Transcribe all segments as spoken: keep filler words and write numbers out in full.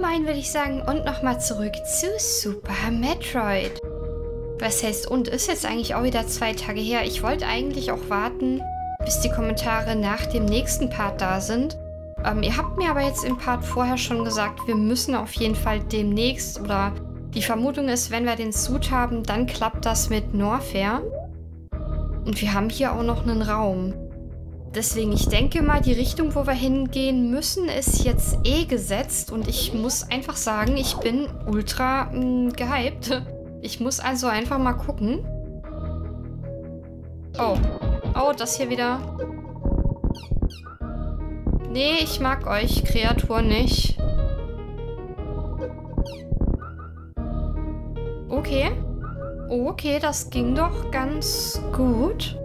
moin, würde ich sagen. Und nochmal zurück zu Super Metroid. Was heißt und? Ist jetzt eigentlich auch wieder zwei Tage her. Ich wollte eigentlich auch warten, bis die Kommentare nach dem nächsten Part da sind. Ähm, ihr habt mir aber jetzt im Part vorher schon gesagt, wir müssen auf jeden Fall demnächst, oder die Vermutung ist, wenn wir den Suit haben, dann klappt das mit Norfair. Und wir haben hier auch noch einen Raum. Deswegen, ich denke mal, die Richtung, wo wir hingehen müssen, ist jetzt eh gesetzt. Und ich muss einfach sagen, ich bin ultra mh, gehypt. Ich muss also einfach mal gucken. Oh. Oh, das hier wieder. Nee, ich mag euch, Kreatur, nicht. Okay. Okay, das ging doch ganz gut.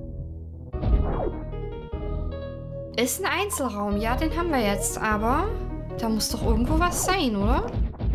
Ist ein Einzelraum. Ja, den haben wir jetzt. Aber da muss doch irgendwo was sein, oder?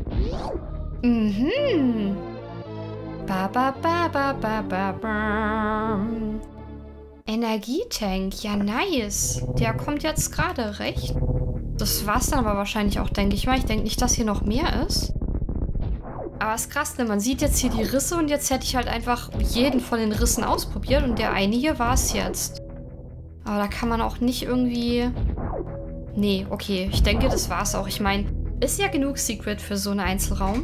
Mhm. Ba, ba, ba, ba, ba, ba, ba. Energietank. Ja, nice. Der kommt jetzt gerade recht. Das war's dann aber wahrscheinlich auch, denke ich mal. Ich denke nicht, dass hier noch mehr ist. Aber es ist krass, ne? Man sieht jetzt hier die Risse und jetzt hätte ich halt einfach jeden von den Rissen ausprobiert und der eine hier war es jetzt. Aber da kann man auch nicht irgendwie... Nee, okay. Ich denke, das war's auch. Ich meine, ist ja genug Secret für so einen Einzelraum.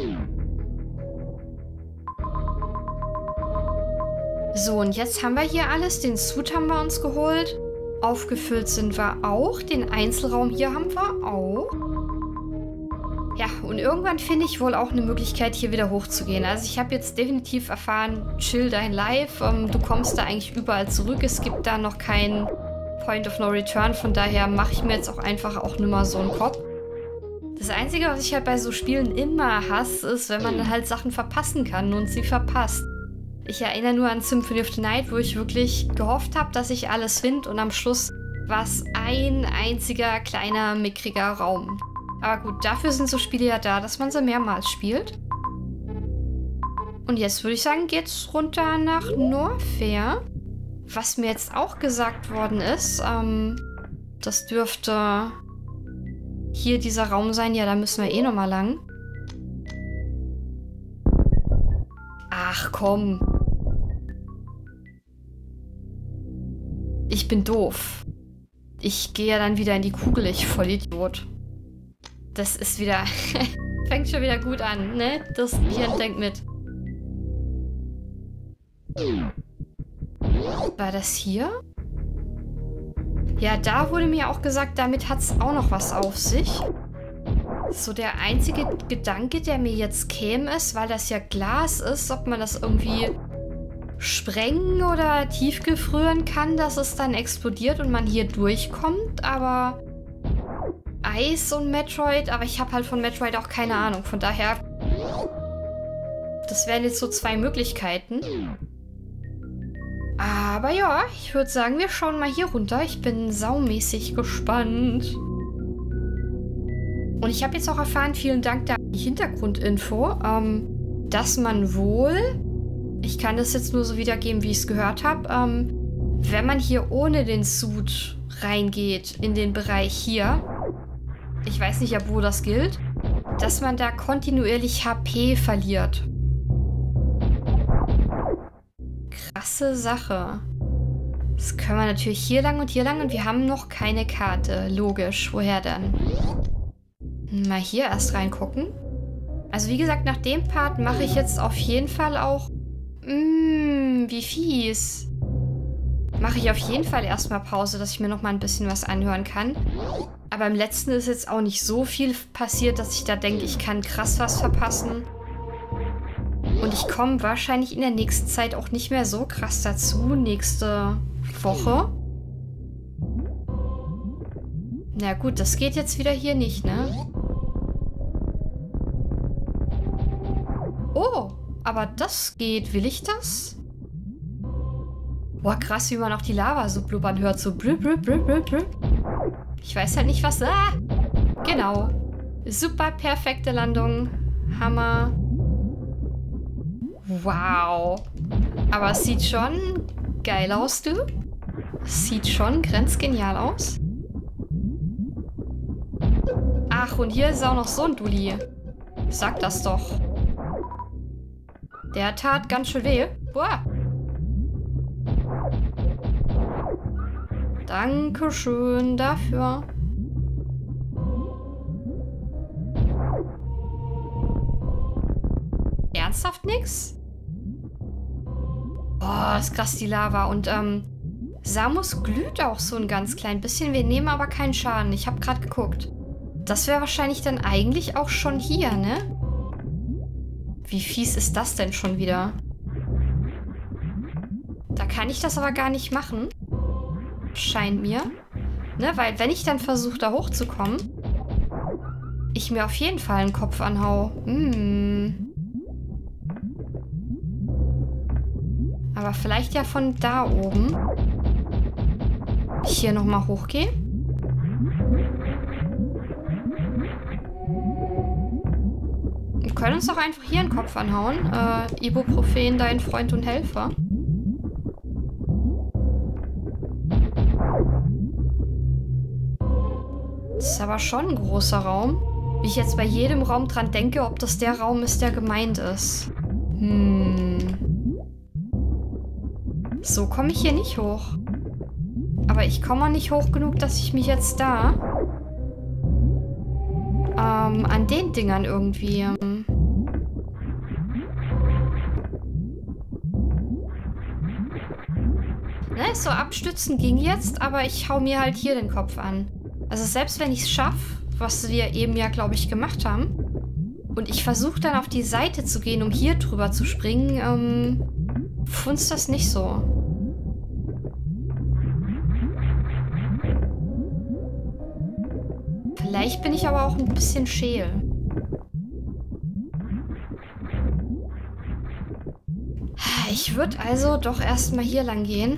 So, und jetzt haben wir hier alles. Den Suit haben wir uns geholt. Aufgefüllt sind wir auch. Den Einzelraum hier haben wir auch. Ja, und irgendwann finde ich wohl auch eine Möglichkeit, hier wieder hochzugehen. Also ich habe jetzt definitiv erfahren, chill dein Life. Ähm, du kommst da eigentlich überall zurück. Es gibt da noch keinen Point of No Return. Von daher mache ich mir jetzt auch einfach auch nicht mehr so einen Kopf. Das Einzige, was ich halt bei so Spielen immer hasse, ist, wenn man halt Sachen verpassen kann und sie verpasst. Ich erinnere nur an Symphony of the Night, wo ich wirklich gehofft habe, dass ich alles finde. Und am Schluss war es ein einziger kleiner, mickriger Raum. Aber gut, dafür sind so Spiele ja da, dass man sie mehrmals spielt. Und jetzt würde ich sagen, geht's runter nach Norfair. Was mir jetzt auch gesagt worden ist, ähm, das dürfte hier dieser Raum sein. Ja, da müssen wir eh nochmal lang. Ach, komm. Ich bin doof. Ich gehe ja dann wieder in die Kugel, ich Vollidiot. Das ist wieder... fängt schon wieder gut an, ne? Das Hirn denkt mit. War das hier? Ja, da wurde mir auch gesagt, damit hat es auch noch was auf sich. So der einzige Gedanke, der mir jetzt käme, ist, weil das ja Glas ist, ob man das irgendwie sprengen oder tiefgefrieren kann, dass es dann explodiert und man hier durchkommt, aber... Eis und Metroid, aber ich habe halt von Metroid auch keine Ahnung. Von daher, das wären jetzt so zwei Möglichkeiten. Aber ja, ich würde sagen, wir schauen mal hier runter. Ich bin saumäßig gespannt. Und ich habe jetzt auch erfahren, vielen Dank da die Hintergrundinfo, ähm, dass man wohl, ich kann das jetzt nur so wiedergeben, wie ich es gehört habe, ähm, wenn man hier ohne den Suit reingeht in den Bereich hier, ich weiß nicht, ab wo das gilt, dass man da kontinuierlich H P verliert. Krasse Sache. Das können wir natürlich hier lang und hier lang und wir haben noch keine Karte. Logisch. Woher dann? Mal hier erst reingucken. Also wie gesagt, nach dem Part mache ich jetzt auf jeden Fall auch... Mmm, wie fies. Mache ich auf jeden Fall erstmal Pause, dass ich mir noch mal ein bisschen was anhören kann. Aber im letzten ist jetzt auch nicht so viel passiert, dass ich da denke, ich kann krass was verpassen. Und ich komme wahrscheinlich in der nächsten Zeit auch nicht mehr so krass dazu. Nächste Woche. Na gut, das geht jetzt wieder hier nicht, ne? Oh, aber das geht. Will ich das? Boah, krass, wie man auch die Lava so blubbern hört. So blub, blub, blub, blub, blub. Ich weiß halt nicht, was... Ah! Genau. Super perfekte Landung. Hammer. Wow. Aber es sieht schon geil aus, du. Es sieht schon grenzgenial aus. Ach, und hier ist auch noch so ein Dulli. Sag das doch. Der tat ganz schön weh. Boah. Dankeschön dafür. Ernsthaft nix? Boah, ist krass die Lava. Und ähm, Samus glüht auch so ein ganz klein bisschen. Wir nehmen aber keinen Schaden. Ich habe gerade geguckt. Das wäre wahrscheinlich dann eigentlich auch schon hier, ne? Wie fies ist das denn schon wieder? Da kann ich das aber gar nicht machen. Scheint mir. Ne, weil wenn ich dann versuche, da hochzukommen, ich mir auf jeden Fall einen Kopf anhau. Hm. Aber vielleicht ja von da oben. Ich hier nochmal hochgehe. Wir können uns doch einfach hier einen Kopf anhauen. Äh, Ibuprofen, dein Freund und Helfer. Das ist aber schon ein großer Raum. Wie ich jetzt bei jedem Raum dran denke, ob das der Raum ist, der gemeint ist. Hm. So komme ich hier nicht hoch. Aber ich komme auch nicht hoch genug, dass ich mich jetzt da ähm, an den Dingern irgendwie... Ähm, ne, so abstützen ging jetzt, aber ich hau mir halt hier den Kopf an. Also selbst wenn ich es schaffe, was wir eben ja, glaube ich, gemacht haben, und ich versuche dann auf die Seite zu gehen, um hier drüber zu springen, ähm, funzt das nicht so. Vielleicht bin ich aber auch ein bisschen scheel. Ich würde also doch erstmal hier lang gehen.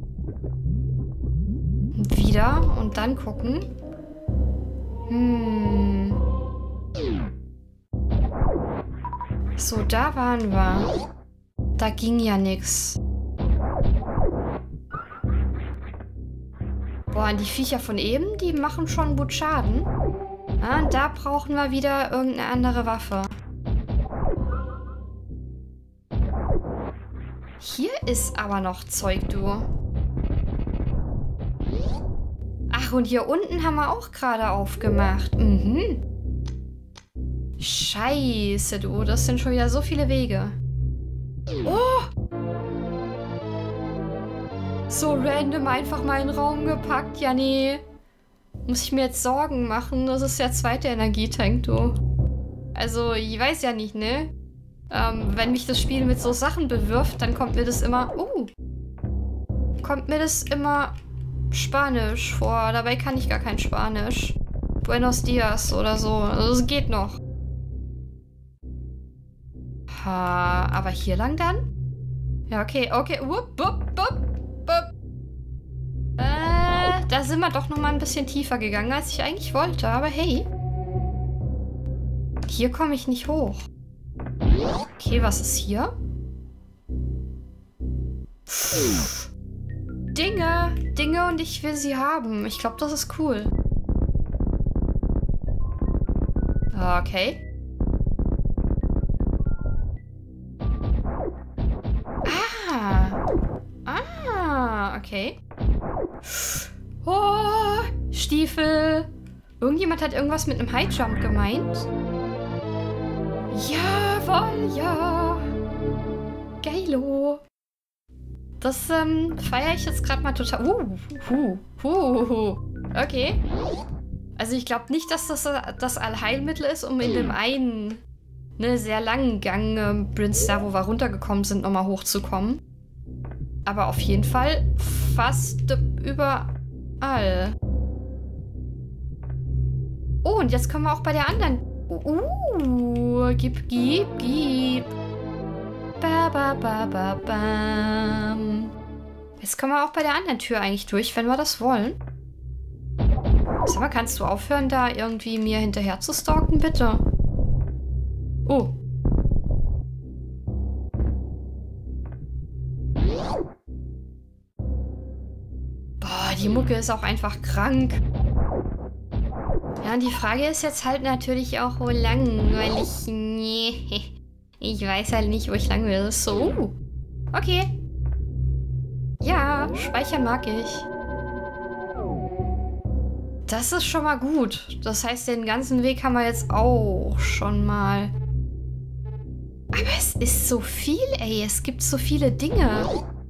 Wieder und dann gucken. Hm. So, da waren wir. Da ging ja nichts. Boah, und die Viecher von eben, die machen schon gut Schaden. Ah, und da brauchen wir wieder irgendeine andere Waffe. Hier ist aber noch Zeug, du. Ach, und hier unten haben wir auch gerade aufgemacht. Mhm. Scheiße, du. Das sind schon wieder so viele Wege. Oh! So random einfach mal in den Raum gepackt. Ja, nee. Muss ich mir jetzt Sorgen machen? Das ist der zweite Energietank, du. Also, ich weiß ja nicht, ne? Ähm, wenn mich das Spiel mit so Sachen bewirft, dann kommt mir das immer... Uh! Kommt mir das immer Spanisch vor. Dabei kann ich gar kein Spanisch. Buenos Dias oder so. Also, es geht noch. Ha, aber hier lang dann? Ja, okay, okay. Wupp, wupp, wupp, wupp. Äh, da sind wir doch noch mal ein bisschen tiefer gegangen, als ich eigentlich wollte. Aber hey. Hier komme ich nicht hoch. Okay, was ist hier? Dinge. Dinge und ich will sie haben. Ich glaube, das ist cool. Okay. Ah. Ah, okay. Oh, Stiefel. Irgendjemand hat irgendwas mit einem High Jump gemeint. Jawohl, ja. Geilo. Das ähm, feiere ich jetzt gerade mal total. Uh, uh, uh, uh. Okay. Also ich glaube nicht, dass das das Allheilmittel ist, um in dem einen ne, sehr langen Gang, ähm, Prince, da wo wir runtergekommen sind, nochmal hochzukommen. Aber auf jeden Fall fast überall. Oh, und jetzt können wir auch bei der anderen... Uh, gib, gib, gib. Ba, ba, ba, ba, bam. Jetzt können wir auch bei der anderen Tür eigentlich durch, wenn wir das wollen. Sag mal, kannst du aufhören, da irgendwie mir hinterher zu stalken, bitte? Oh. Boah, die Mucke ist auch einfach krank. Ja, die Frage ist jetzt halt natürlich auch, wo lang, weil ich... Nee, ich weiß halt nicht, wo ich lang will. So. Okay. Ja, speichern mag ich. Das ist schon mal gut. Das heißt, den ganzen Weg haben wir jetzt auch schon mal. Aber es ist so viel, ey. Es gibt so viele Dinge.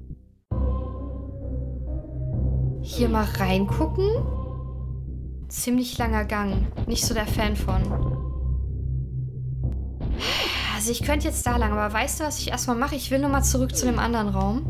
Hier mal reingucken. Ziemlich langer Gang. Nicht so der Fan von. Also ich könnte jetzt da lang, aber weißt du, was ich erstmal mache? Ich will nochmal zurück zu dem anderen Raum.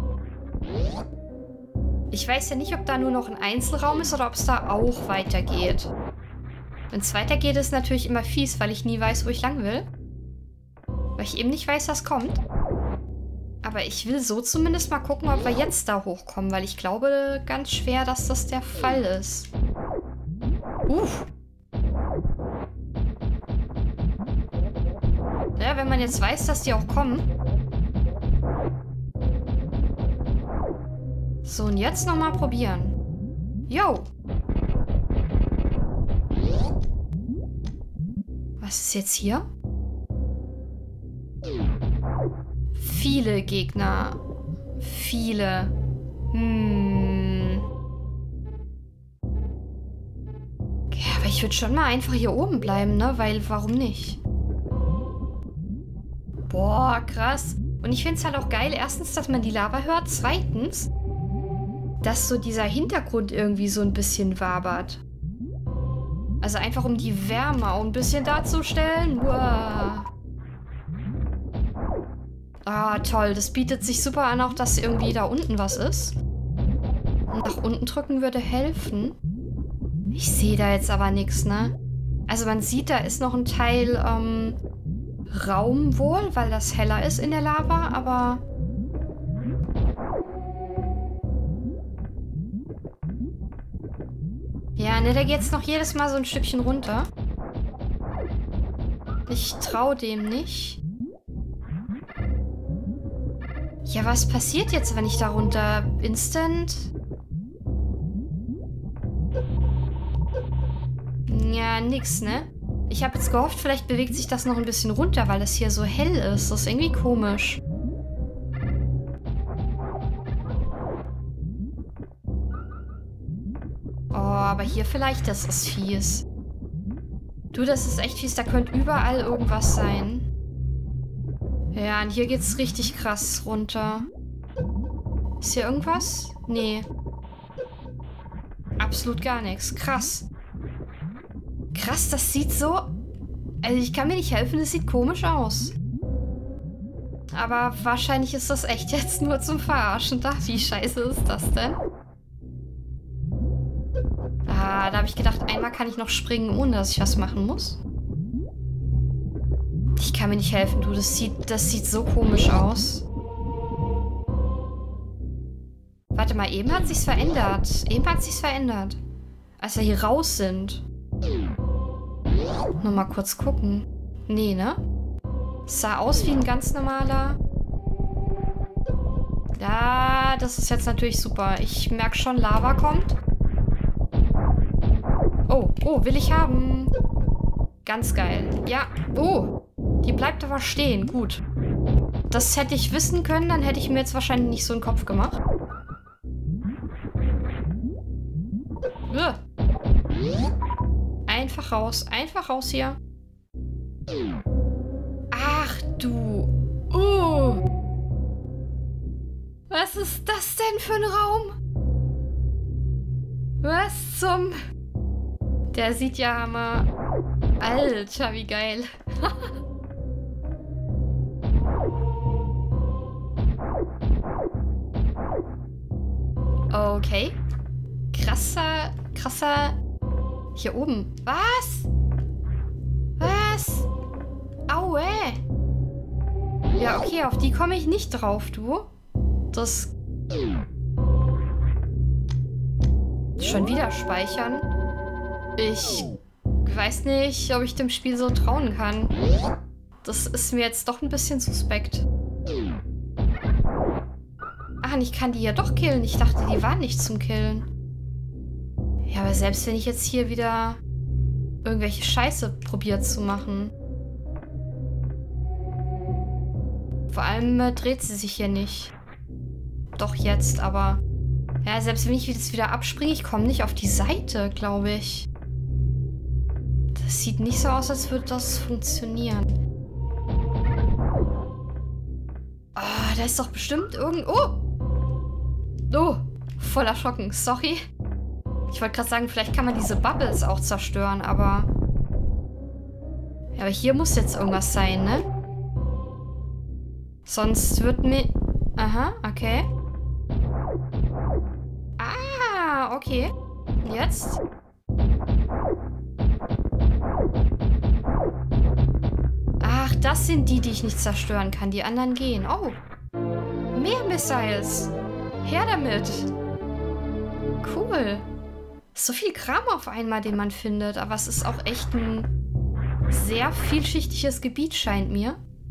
Ich weiß ja nicht, ob da nur noch ein Einzelraum ist oder ob es da auch weitergeht. Wenn es weitergeht, ist natürlich immer fies, weil ich nie weiß, wo ich lang will. Weil ich eben nicht weiß, was kommt. Aber ich will so zumindest mal gucken, ob wir jetzt da hochkommen, weil ich glaube ganz schwer, dass das der Fall ist. Uff. Ja, wenn man jetzt weiß, dass die auch kommen. So, und jetzt nochmal probieren. Yo! Was ist jetzt hier? Viele Gegner. Viele. Hm. Ja, aber ich würde schon mal einfach hier oben bleiben, ne? Weil, warum nicht? Boah, krass. Und ich finde es halt auch geil, erstens, dass man die Lava hört. Zweitens, dass so dieser Hintergrund irgendwie so ein bisschen wabert. Also einfach um die Wärme auch ein bisschen darzustellen. Wow. Ah, toll. Das bietet sich super an, auch dass irgendwie da unten was ist. Und nach unten drücken würde helfen. Ich sehe da jetzt aber nichts, ne? Also man sieht, da ist noch ein Teil ähm, Raum wohl, weil das heller ist in der Lava, aber... Ja, ne, da geht's noch jedes Mal so ein Stückchen runter. Ich traue dem nicht. Ja, was passiert jetzt, wenn ich da runter... Instant? Ja, nix, ne? Ich habe jetzt gehofft, vielleicht bewegt sich das noch ein bisschen runter, weil das hier so hell ist. Das ist irgendwie komisch. Oh, aber hier vielleicht, das ist fies. Du, das ist echt fies. Da könnte überall irgendwas sein. Ja, und hier geht's richtig krass runter. Ist hier irgendwas? Nee. Absolut gar nichts. Krass. Krass, das sieht so... Also ich kann mir nicht helfen, das sieht komisch aus. Aber wahrscheinlich ist das echt jetzt nur zum Verarschen da. Wie scheiße ist das denn? Ah, da habe ich gedacht, einmal kann ich noch springen, ohne dass ich was machen muss. Ich kann mir nicht helfen, du. Das sieht, das sieht so komisch aus. Warte mal, eben hat sich's verändert. Eben hat sich's verändert. Als wir hier raus sind. Noch mal kurz gucken. Nee, ne? Es sah aus wie ein ganz normaler... Ja, das ist jetzt natürlich super. Ich merke schon, Lava kommt. Oh, oh, will ich haben. Ganz geil. Ja, oh. Die bleibt aber stehen. Gut. Das hätte ich wissen können, dann hätte ich mir jetzt wahrscheinlich nicht so einen Kopf gemacht. Ugh. Einfach raus. Einfach raus hier. Ach du. Oh. Was ist das denn für ein Raum? Was zum... Der sieht ja hammer... Alter, wie geil. Okay. Krasser, krasser... Hier oben. Was? Was? Aue. Ja, okay, auf die komme ich nicht drauf, du. Das... Schon wieder speichern. Ich weiß nicht, ob ich dem Spiel so trauen kann. Das ist mir jetzt doch ein bisschen suspekt. Ah, und ich kann die ja doch killen. Ich dachte, die waren nicht zum Killen. Ja, aber selbst wenn ich jetzt hier wieder irgendwelche Scheiße probiert zu machen. Vor allem äh, dreht sie sich hier nicht. Doch jetzt, aber... Ja, selbst wenn ich jetzt wieder abspringe, ich komme nicht auf die Seite, glaube ich. Das sieht nicht so aus, als würde das funktionieren. Ah, da ist doch bestimmt irgend... Oh! Oh! Voller Schocken. Sorry. Ich wollte gerade sagen, vielleicht kann man diese Bubbles auch zerstören, aber... Ja, aber hier muss jetzt irgendwas sein, ne? Sonst wird mir... Aha, okay. Ah, okay. Jetzt? Ach, das sind die, die ich nicht zerstören kann. Die anderen gehen. Oh. Mehr Missiles. Her damit. Cool. So viel Kram auf einmal, den man findet. Aber es ist auch echt ein sehr vielschichtiges Gebiet, scheint mir.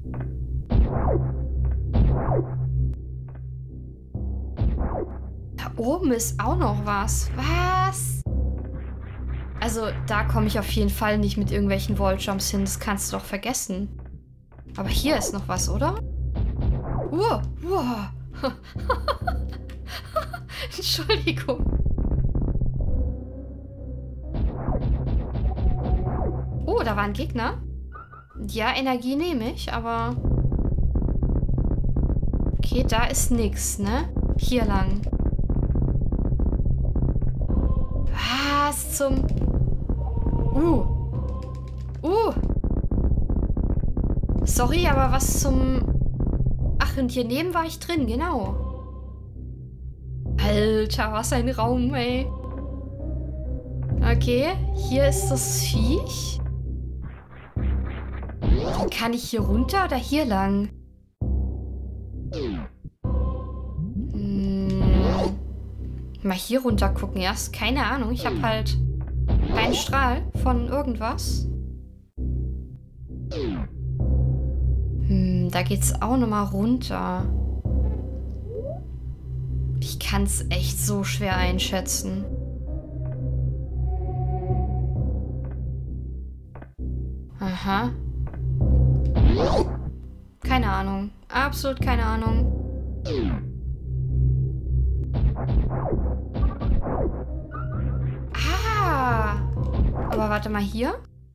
Da oben ist auch noch was. Was? Also, da komme ich auf jeden Fall nicht mit irgendwelchen Walljumps hin. Das kannst du doch vergessen. Aber hier ist noch was, oder? Wow, wow. Entschuldigung. Oh, da war ein Gegner. Ja, Energie nehme ich, aber... Okay, da ist nix, ne? Hier lang. Was zum... Uh. Uh. Sorry, aber was zum... Ach, und hier neben war ich drin, genau. Alter, was ein Raum, ey. Okay, hier ist das Viech. Dann kann ich hier runter oder hier lang? Hm. Mal hier runter gucken erst. Keine Ahnung, ich habe halt keinen Strahl von irgendwas. Hm, da geht's auch nochmal runter. Ich kann es echt so schwer einschätzen. Aha. Keine Ahnung. Absolut keine Ahnung. Ah! Aber warte mal, hier?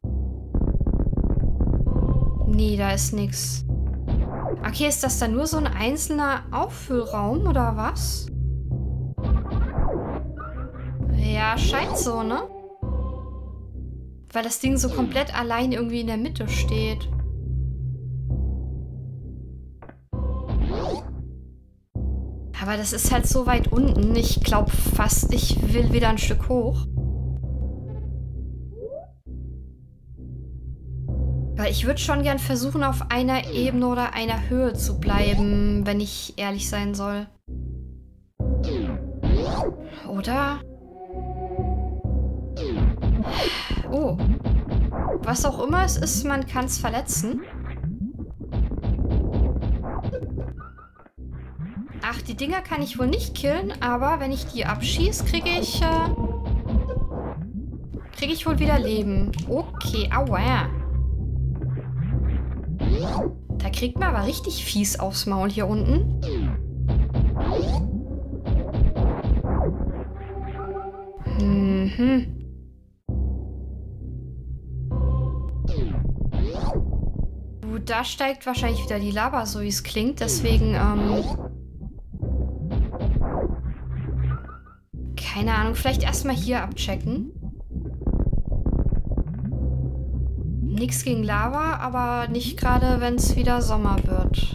Nee, da ist nix. Okay, ist das dann nur so ein einzelner Auffüllraum oder was? Ja, scheint so, ne? Weil das Ding so komplett allein irgendwie in der Mitte steht. Aber das ist halt so weit unten. Ich glaube fast, ich will wieder ein Stück hoch. Weil ich würde schon gern versuchen, auf einer Ebene oder einer Höhe zu bleiben, wenn ich ehrlich sein soll. Oder? Oh. Was auch immer es ist, man kann es verletzen. Ach, die Dinger kann ich wohl nicht killen, aber wenn ich die abschieße, kriege ich... Äh, kriege ich wohl wieder Leben. Okay, aua. Da kriegt man aber richtig fies aufs Maul hier unten. Mhm. Gut, da steigt wahrscheinlich wieder die Lava, so wie es klingt. Deswegen, ähm... keine Ahnung, vielleicht erstmal hier abchecken. Nichts gegen Lava, aber nicht gerade, wenn es wieder Sommer wird.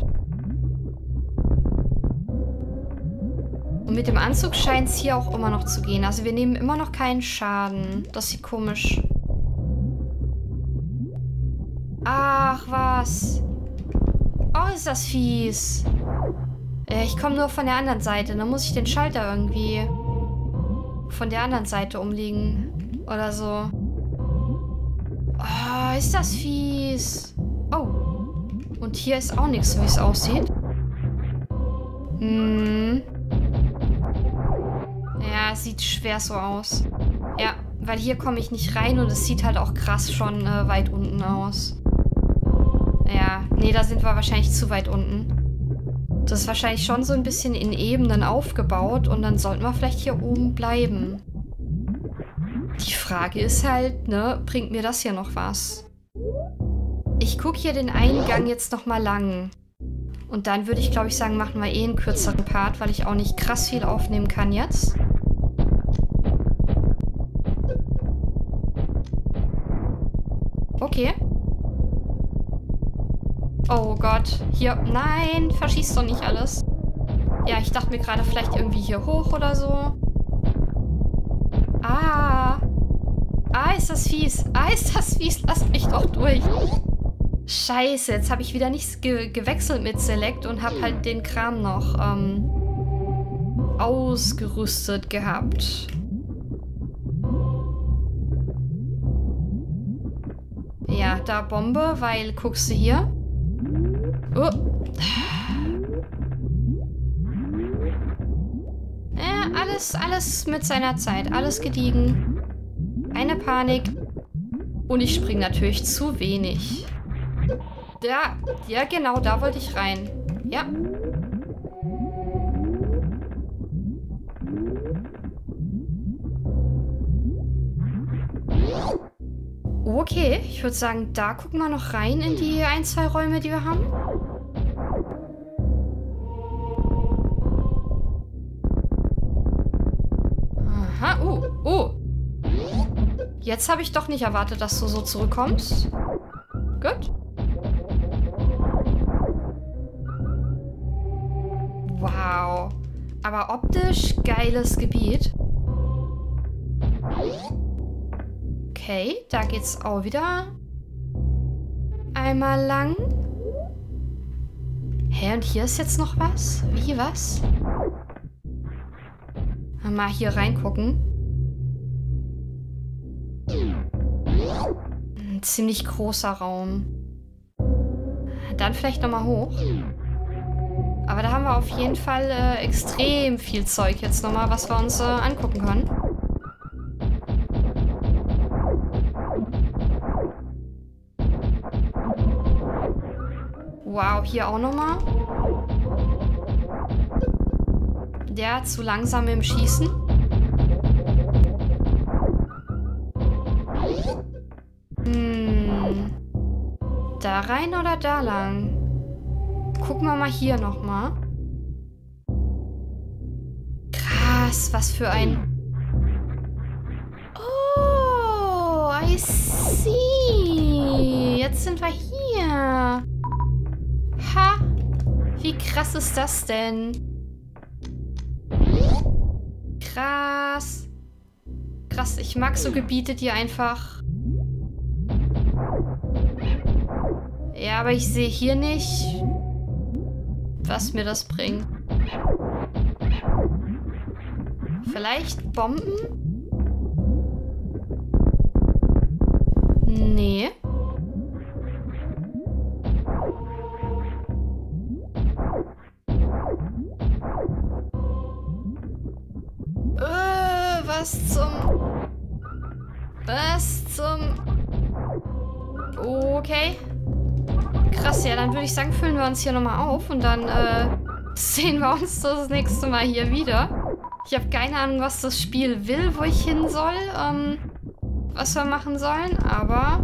Und mit dem Anzug scheint es hier auch immer noch zu gehen. Also wir nehmen immer noch keinen Schaden. Das sieht komisch. Ach, was? Oh, ist das fies. Äh, ich komme nur von der anderen Seite. Dann muss ich den Schalter irgendwie von der anderen Seite umlegen. Oder so. Oh, ist das fies. Oh. Und hier ist auch nichts, wie es aussieht. Hm. Ja, es sieht schwer so aus. Ja, Weil hier komme ich nicht rein und es sieht halt auch krass schon äh, weit unten aus. Ja, nee, da sind wir wahrscheinlich zu weit unten. Das ist wahrscheinlich schon so ein bisschen in Ebenen aufgebaut und dann sollten wir vielleicht hier oben bleiben. Die Frage ist halt, ne, bringt mir das hier noch was? Ich gucke hier den Eingang jetzt nochmal lang. Und dann würde ich, glaube ich, sagen, machen wir eh einen kürzeren Part, weil ich auch nicht krass viel aufnehmen kann jetzt. Okay. Oh Gott. Hier. Nein, verschießt doch nicht alles. Ja, ich dachte mir gerade vielleicht irgendwie hier hoch oder so. Ah. Ah, ist das fies. Ah, ist das fies. Lasst mich doch durch. Scheiße, jetzt habe ich wieder nichts ge gewechselt mit Select und habe halt den Kram noch ähm, ausgerüstet gehabt. Ja, da Bombe, weil, guckst du hier. Oh. Ja, alles, alles mit seiner Zeit. Alles gediegen. Keine Panik. Und ich springe natürlich zu wenig. Ja, ja, genau, da wollte ich rein. Ja. Okay, ich würde sagen, da gucken wir noch rein in die ein, zwei Räume, die wir haben. Aha, uh, uh. Jetzt habe ich doch nicht erwartet, dass du so zurückkommst. Gut. Wow. Aber optisch geiles Gebiet. Okay, da geht's auch wieder einmal lang. Hä, und hier ist jetzt noch was? Wie, was? Mal hier reingucken. Ein ziemlich großer Raum. Dann vielleicht nochmal hoch. Aber da haben wir auf jeden Fall äh, extrem viel Zeug jetzt nochmal, was wir uns äh, angucken können. Wow, hier auch nochmal. Der zu langsam im Schießen. Hm. Da rein oder da lang? Gucken wir mal hier nochmal. Krass, was für ein... Oh, I see. Jetzt sind wir hier. Ha! Wie krass ist das denn? Krass. Krass, ich mag so Gebiete, die einfach... Ja, aber ich sehe hier nicht, was mir das bringt. Vielleicht Bomben? Nee. Äh, was zum... Was zum... Okay. Krass, ja, dann würde ich sagen, füllen wir uns hier nochmal auf und dann äh, sehen wir uns das nächste Mal hier wieder. Ich habe keine Ahnung, was das Spiel will, wo ich hin soll, ähm, was wir machen sollen, aber...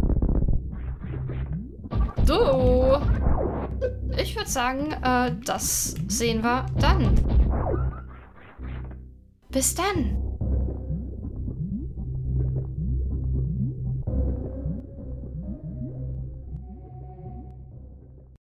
So. Ich würde sagen, äh, das sehen wir dann. Bis dann.